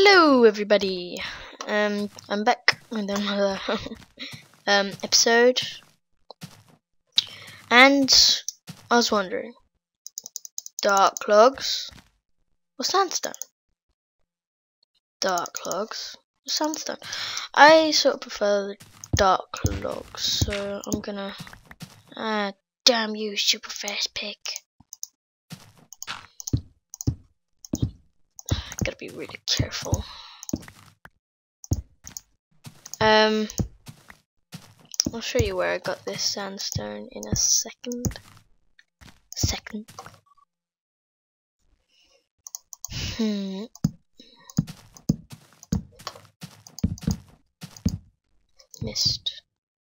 Hello everybody, I'm back with another episode, and I was wondering, dark logs or sandstone? Dark logs or sandstone? I sort of prefer the dark logs, so I'm gonna, damn you super fast pick. Gotta be really careful. I'll show you where I got this sandstone in a second. Missed.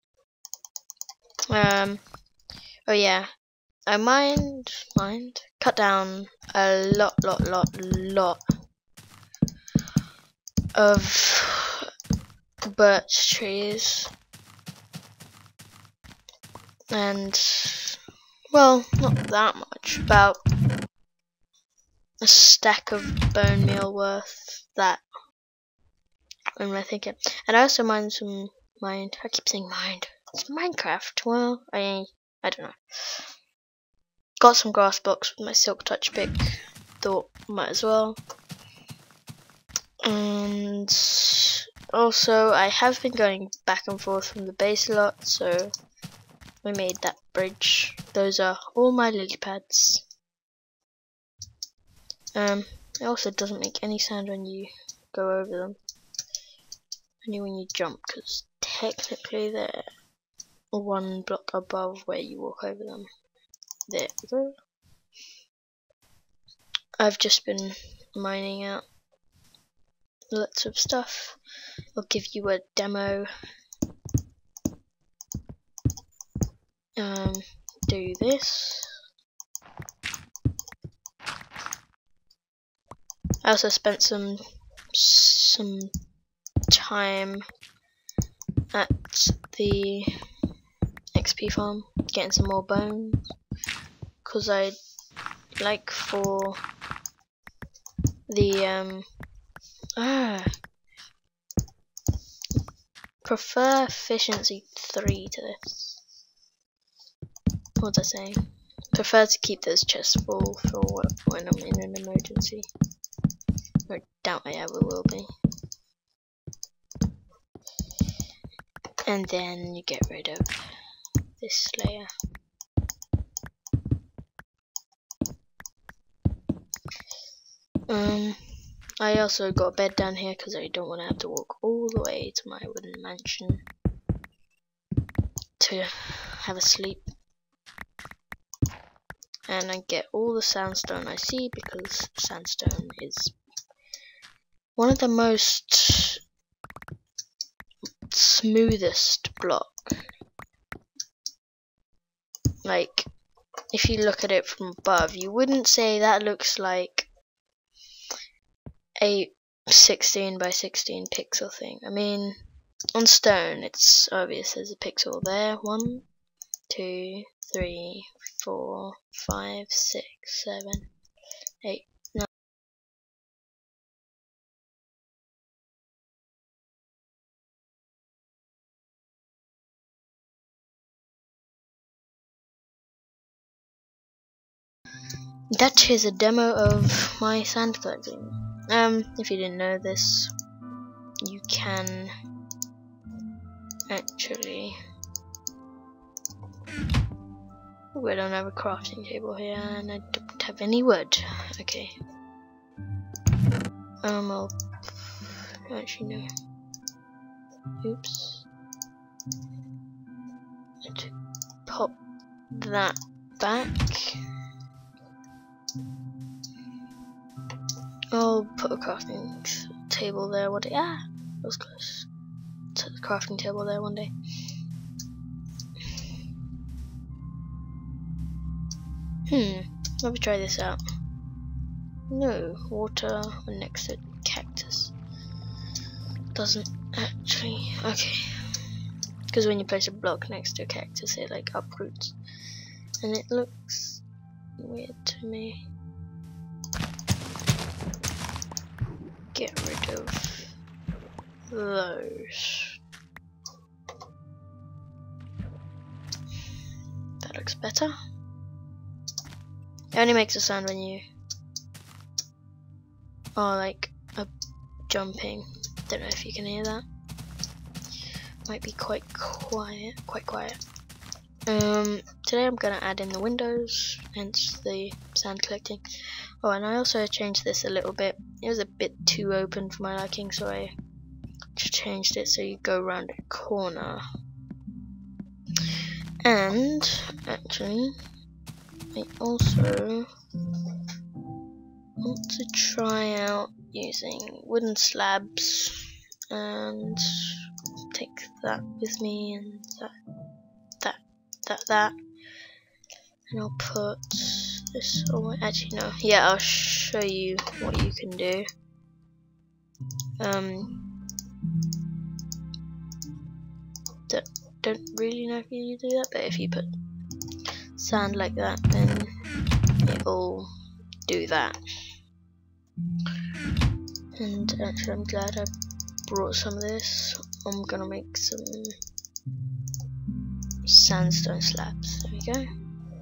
Oh yeah, I cut down a lot of birch trees, and well, not that much, about a stack of bone meal worth. That, what am I thinking? And I also I keep saying mined. It's Minecraft. Well, I don't know. Got some grass blocks with my silk touch pick. Thought might as well. And also I have been going back and forth from the base a lot, so we made that bridge. Those are all my lily pads. It also doesn't make any sound when you go over them, only when you jump, because technically they're one block above where you walk over them. There we go. I've just been mining out lots of stuff. I'll give you a demo. Do this. I also spent some time at the XP farm getting some more bones, because I like for the prefer efficiency 3 to this. What was I saying? Prefer to keep those chests full for when I'm in an emergency. I doubt I ever will be. And then you get rid of this layer. I also got a bed down here because I don't want to have to walk all the way to my wooden mansion to have a sleep. And I get all the sandstone I see, because sandstone is one of the most smoothest block. Like, if you look at it from above, you wouldn't say that looks like a 16 by 16 pixel thing. I mean, on stone it's obvious there's a pixel there. 1, 2, 3, 4, 5, 6, 7, 8, 9. That is a demo of my sand collecting. If you didn't know this, you can actually. Ooh, I don't have a crafting table here, and I don't have any wood. Okay. I'll actually no. Oops. To pop that back. I'll put a crafting table there one day. Ah, that was close. Put the crafting table there one day. Let me try this out. No, water next to cactus. Doesn't actually. Okay. Because when you place a block next to a cactus, it like uproots. And it looks weird to me. get rid of those. That looks better. It only makes a sound when you are like jumping. Don't know if you can hear that. Might be quite quiet. Today I'm gonna add in the windows, hence the sound collecting. Oh, and I also changed this a little bit. It was a bit too open for my liking, so I just changed it so you go around a corner. And actually, I also want to try out using wooden slabs and take that with me, and that, and I'll put this away. Actually, no, yeah, I'll show you what you can do. Don't really know if you do that, but if you put sand like that, then it'll do that. And actually, I'm glad I brought some of this. I'm gonna make some sandstone slabs. There we go.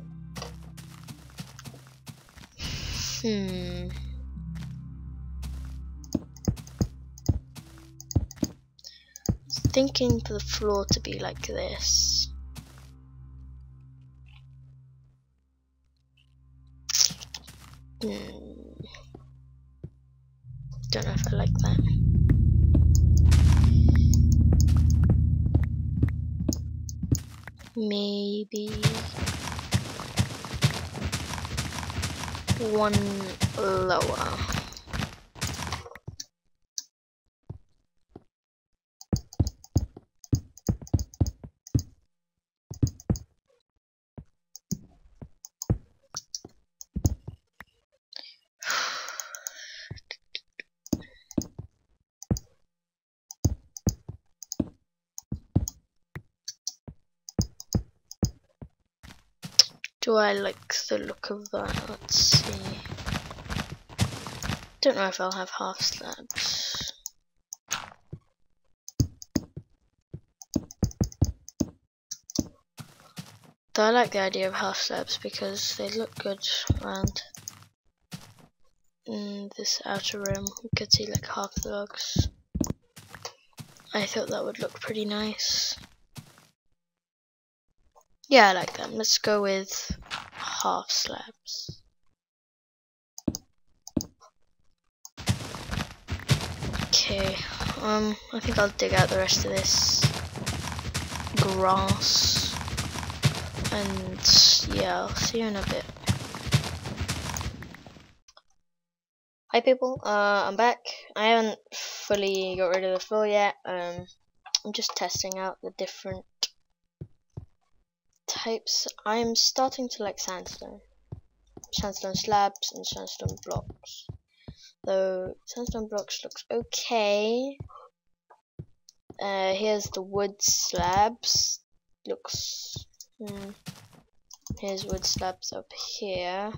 Thinking for the floor to be like this. Don't know if I like that. Maybe one lower. Do I like the look of that? Let's see. Don't know if I'll have half slabs. Though I like the idea of half slabs because they look good around this outer room. You could see like half the logs. I thought that would look pretty nice. Yeah, I like them. Let's go with half slabs. Okay, I think I'll dig out the rest of this grass, and yeah, I'll see you in a bit. Hi people, I'm back. I haven't fully got rid of the floor yet. I'm just testing out the different types. I'm starting to like sandstone slabs and sandstone blocks. Though sandstone blocks looks okay. Here's the wood slabs. Looks. Here's wood slabs up here.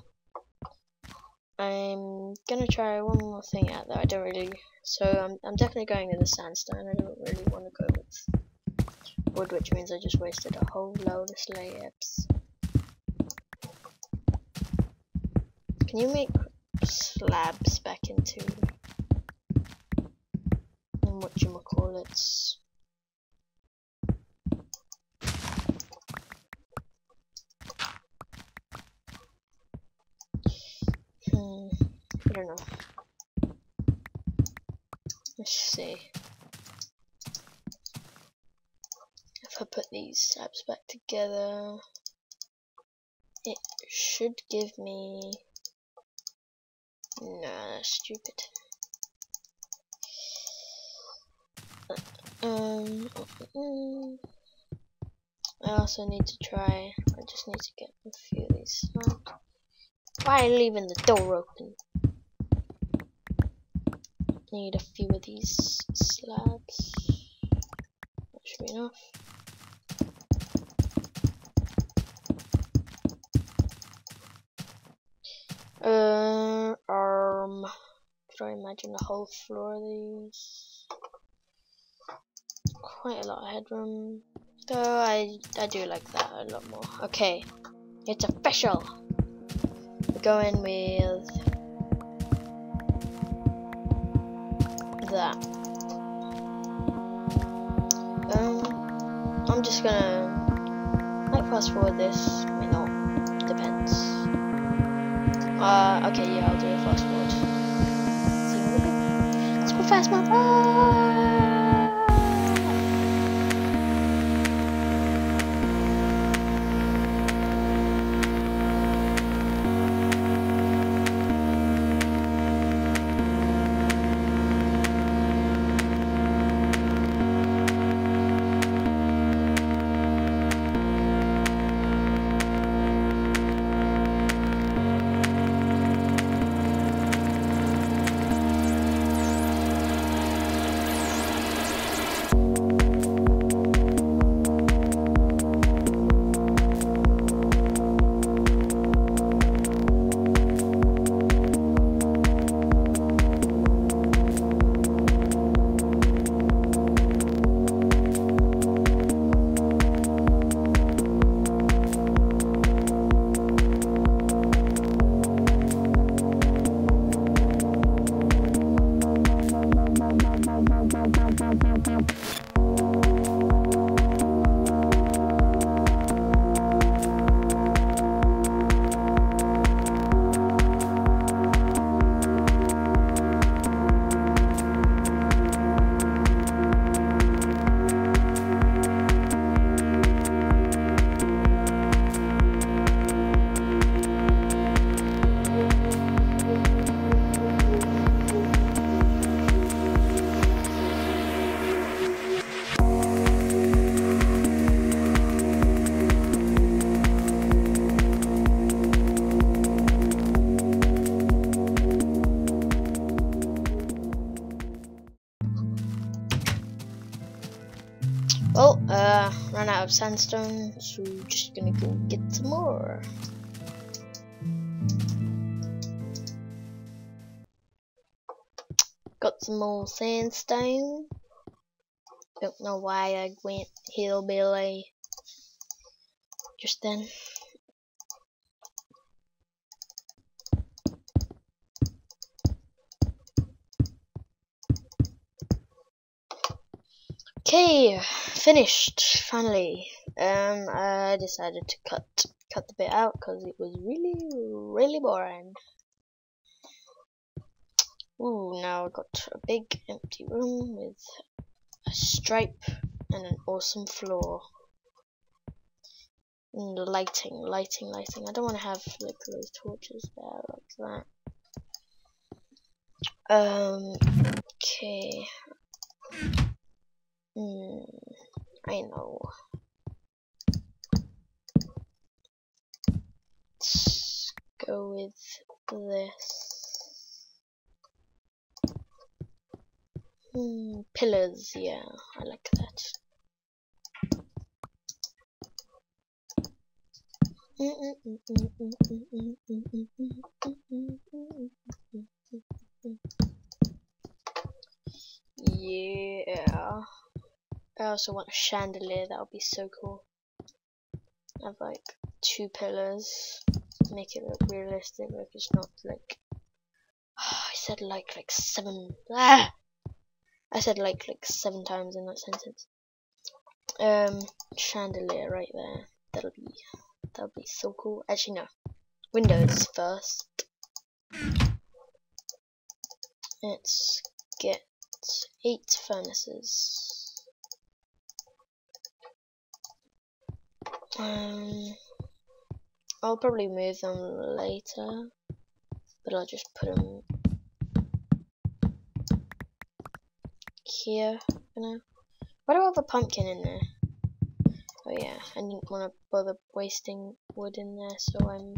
I'm gonna try one more thing out though. I don't really. So I'm definitely going with the sandstone. I don't really want to go with wood, which means I just wasted a whole load of slabs. Can you make slabs back into whatchamacallits? I don't know. Let's see. If I put these slabs back together, it should give me. No, that's stupid. I also need to try. I just need to get a few of these slabs. Why are you leaving the door open? Need a few of these slabs. That should be enough. Could I imagine the whole floor of these? Quite a lot of headroom. Though I do like that a lot more. Okay, it's official. We're going with that. I'm just gonna like fast forward this. May not. Depends. Okay, yeah, I'll do a fast forward. See what we do. Let's go fast mode. Well, ran out of sandstone, so just gonna go get some more. Got some more sandstone. Don't know why I went hillbilly just then. Okay, finished finally. I decided to cut the bit out because it was really boring. Ooh, now I got a big empty room with a stripe and an awesome floor. And the lighting. I don't want to have like those torches there like that. Okay. I know. Let's go with this. Pillars, yeah, I like that. Yeah. I also want a chandelier, that would be so cool. Have like 2 pillars, make it look realistic, like it's not like I said like 7 I said like 7 times in that sentence. Chandelier right there. That'll be so cool. Actually no. Windows first. Let's get 8 furnaces. I'll probably move them later, but I'll just put them here for now. Why do I have a pumpkin in there? Oh yeah, I didn't want to bother wasting wood in there, so I'm...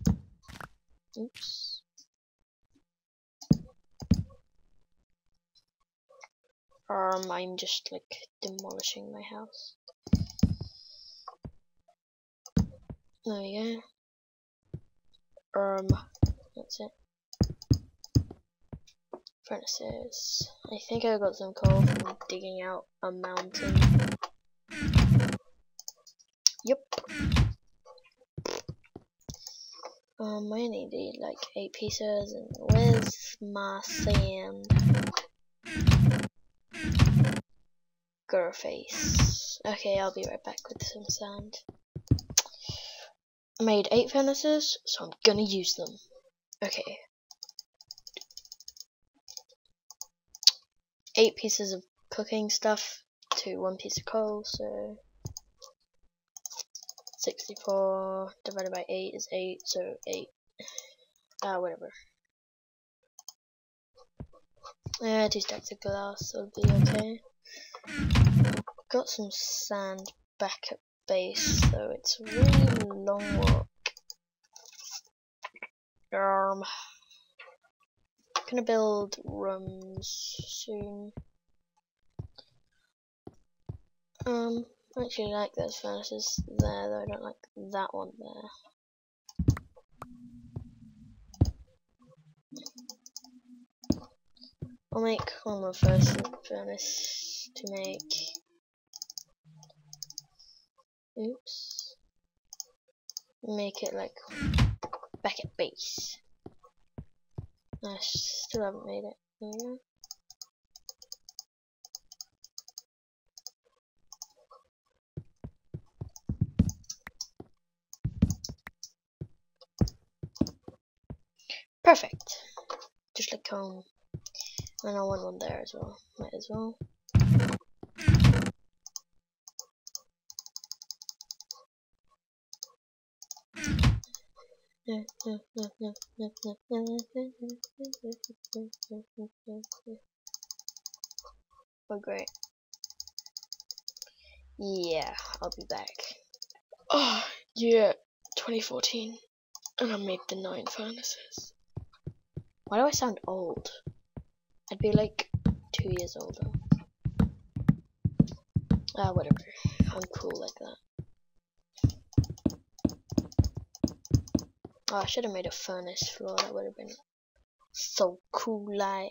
Oops. I'm just like demolishing my house. There we go. That's it. Furnaces. I think I got some coal from digging out a mountain. Yep. I needed like 8 pieces, and where's my sand? Face. Okay, I'll be right back with some sand. I made 8 furnaces, so I'm gonna use them. Okay. 8 pieces of cooking stuff to 1 piece of coal, so 64 divided by 8 is 8, so 8. Whatever. 2 stacks of glass will be okay. Got some sand back at base, so it's a really long walk. Gonna build rooms soon. I actually like those furnaces there, though I don't like that one there. I'll make one more first furnace to make. Oops. Make it like back at base. I still haven't made it. There we go. Perfect. Just like home. And I want one there as well. Might as well. Oh great. Yeah, I'll be back. Oh yeah, 2014. And I made the 9 furnaces. Why do I sound old? I'd be like 2 years older. Whatever. I'm cool like that. Oh, I should have made a furnace floor. That would have been so cool like.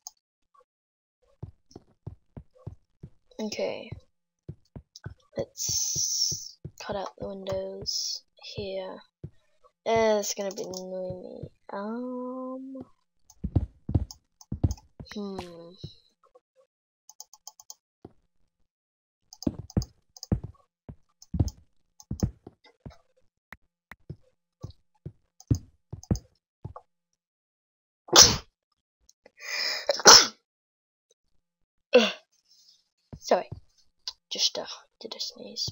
Okay. Let's cut out the windows here. It's gonna be annoying me. Sorry, just did a sneeze.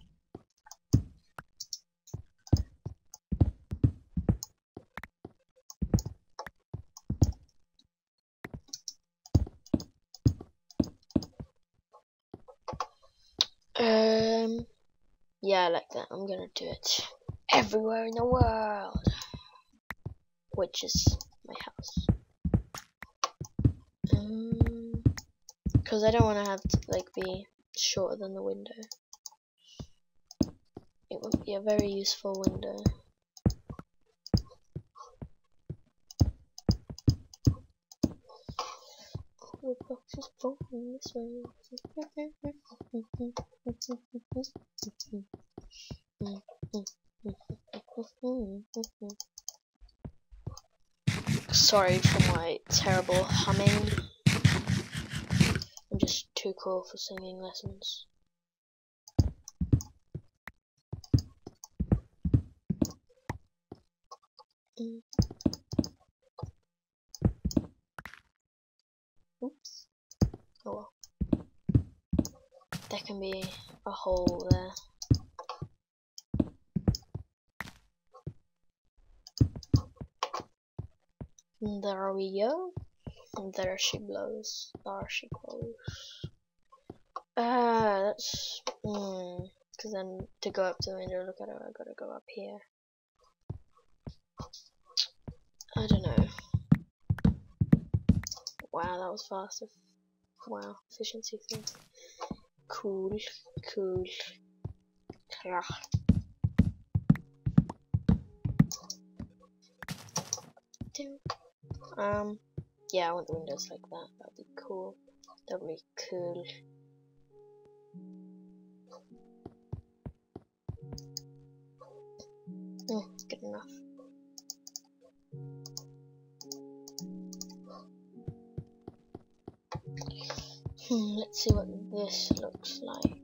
Yeah, I like that. I'm gonna do it everywhere in the world, which is my house. Because I don't want to have to like be shorter than the window. It would be a very useful window. The box is falling this way. Sorry for my terrible humming. I'm just too cool for singing lessons. Oops. Oh well. There can be a hole there. And there we go. And there she blows. There she goes. That's because then to go up to the window, look at her. I gotta go up here. I don't know. Wow, that was fast. Wow, efficiency thing. Cool, cool. Yeah, I want the windows like that. That'd be cool. That'd be cool. Good enough. Let's see what this looks like.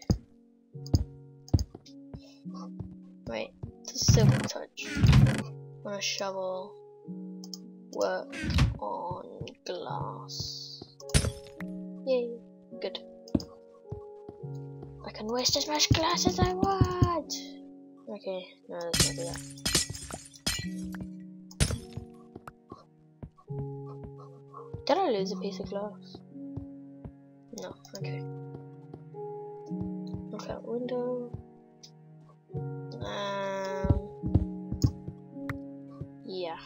Wait, it's a silk touch. On a shovel. Work on glass. Yay, good. I can waste as much glass as I want! Okay, no, let's not do that. Did I lose a piece of glass? No, okay. Look out window. Yeah.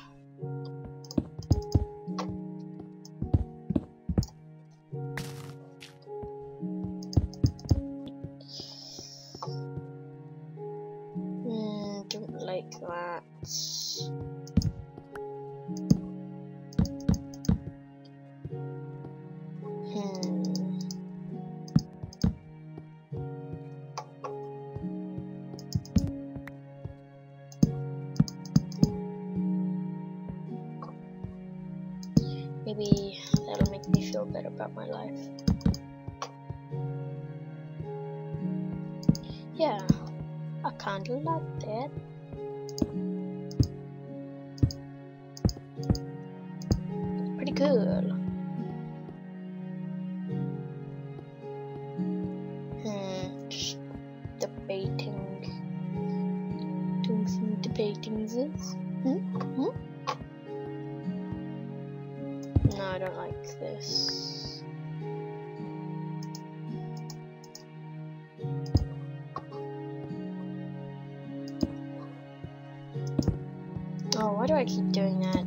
Don't like that. Maybe that'll make me feel better about my life. Yeah, I kinda like that. Pretty cool. Just debating. Doing some debating this. No, I don't like this. Oh, why do I keep doing that?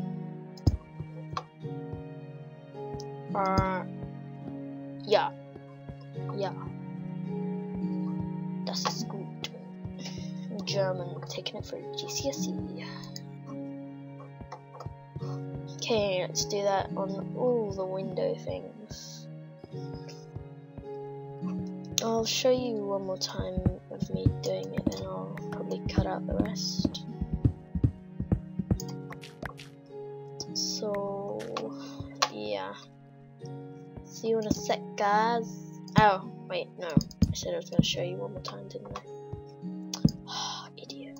Yeah. Yeah. Das ist gut. German, taking it for GCSE. Okay, let's do that on all the window things. I'll show you one more time of me doing it, and I'll probably cut out the rest. So, yeah. See you in a sec, guys. Oh, wait, no. I said I was going to show you one more time, didn't I? Oh, idiot.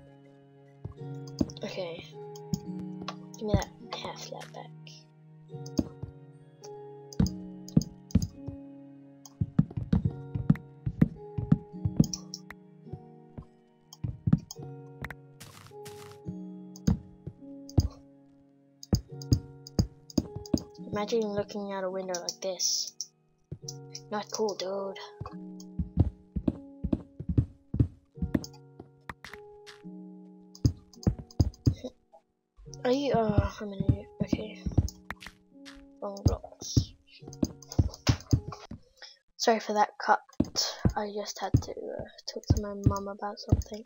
Okay. Give me that half slab back. Imagine looking out a window like this. Not cool, dude. Are you? Oh, I'm an idiot. Okay. Wrong blocks. Sorry for that cut. I just had to talk to my mum about something.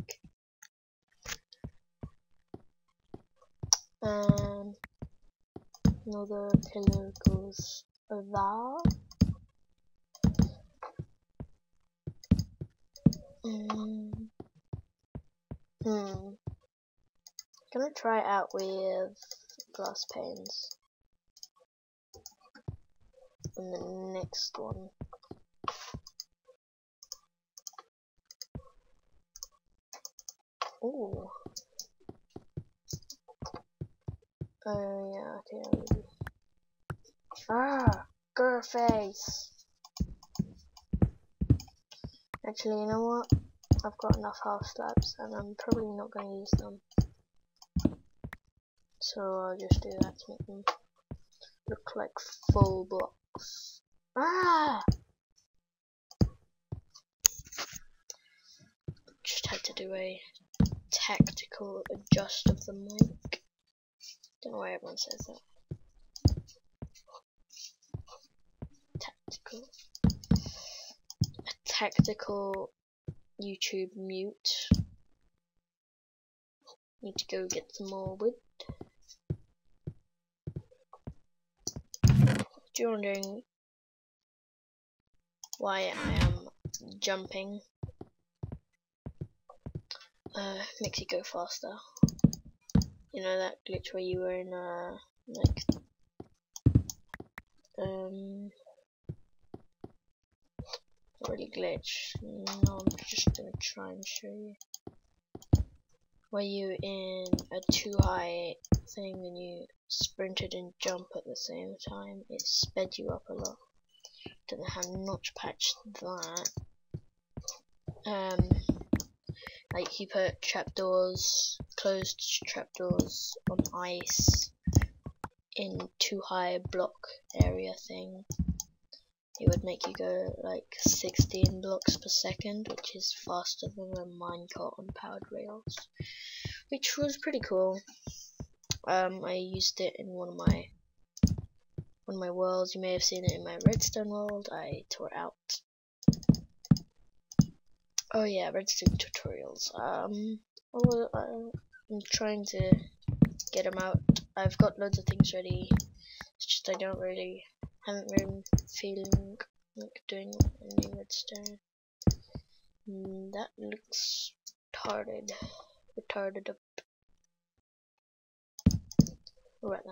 Another pillar goes there. Gonna try it out with glass panes. And the next one. Ooh. Oh yeah, okay. Ah, girl face. Actually, you know what? I've got enough half slabs, and I'm probably not going to use them. So I'll just do that to make them look like full blocks. Ah! Just had to do a tactical adjust of the mic. Don't know why everyone says that. Tactical. A tactical YouTube mute. Need to go get some more wood. If you're wondering why I am jumping, makes you go faster. You know that glitch where you were in like not really glitch. No, I'm just gonna try and show you. Where you in a too high thing and you sprinted and jump at the same time, it sped you up a lot. Don't know how not to patch that. Like you put trapdoors, closed trapdoors on ice in too high a block area thing. It would make you go like 16 blocks per second, which is faster than a minecart on powered rails, which was pretty cool. I used it in one of my worlds. You may have seen it in my redstone world. I tore it out. Oh yeah, redstone tutorials. I'm trying to get them out. I've got loads of things ready. It's just I haven't been feeling like doing any redstone. That looks retarded up. What about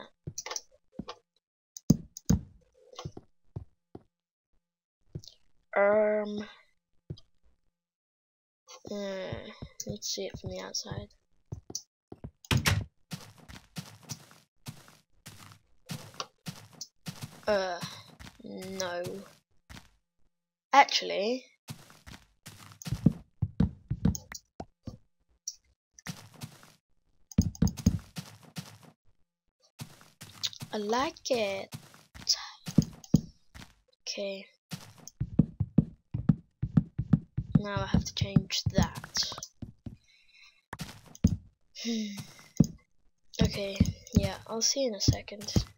that? Let's see it from the outside. No. Actually, I like it. Okay. Now I have to change that. Okay, yeah, I'll see you in a second.